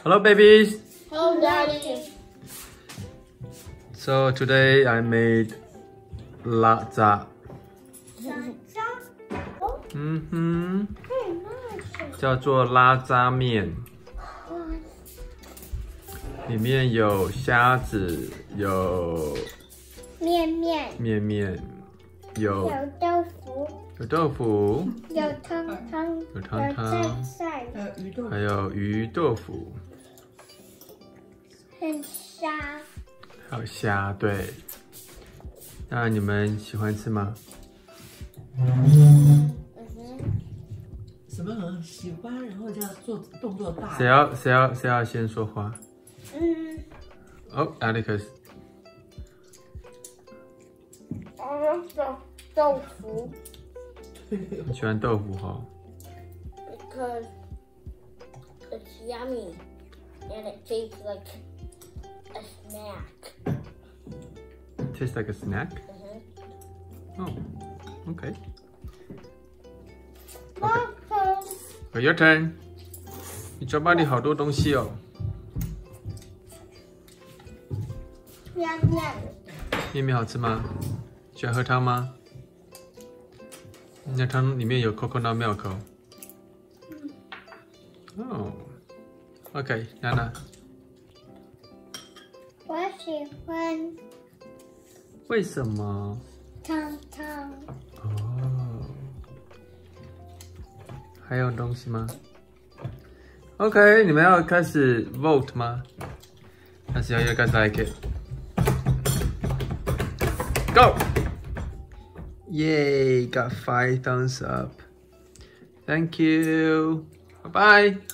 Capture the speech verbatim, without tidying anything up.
Hello, babies. Hello, Daddy. So today I made latza. 嗯哼，叫做拉扎面，里面有虾子，有面面， 面面，有有豆腐， 有豆腐， 有汤汤， 有汤汤， 菜菜， 呃，鱼豆腐， 还有鱼豆腐， 很沙。 还有虾。对，那你们喜欢吃吗？ 什么很喜欢，然后就要做动作大。 谁要谁要谁要先说话？ 嗯， 哦 ，Alex。 我要豆腐。 你喜欢豆腐哈 Because it's yummy and it tastes like a snack. Tastes like a snack. Mm-hmm. Oh, okay. Okay. Oh, your turn. 你嘴巴里好多东西哦。 面面， 面面好吃吗？喜欢喝汤吗？那汤里面有 coconut milk 哦。哦 ，OK， 娜娜。 我喜欢为什么？ 汤汤。 哦。还有东西吗 ？OK， 你们要开始 vote 吗？还是要 you guys like it? Go! Yay! Got five thumbs up. Thank you. Bye bye.